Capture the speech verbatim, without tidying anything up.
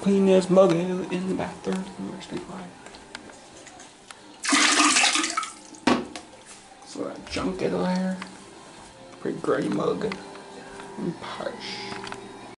clean this mug out in the bathroom. Where's the quiet? So that junk out of there. Pretty grey mug. And polish.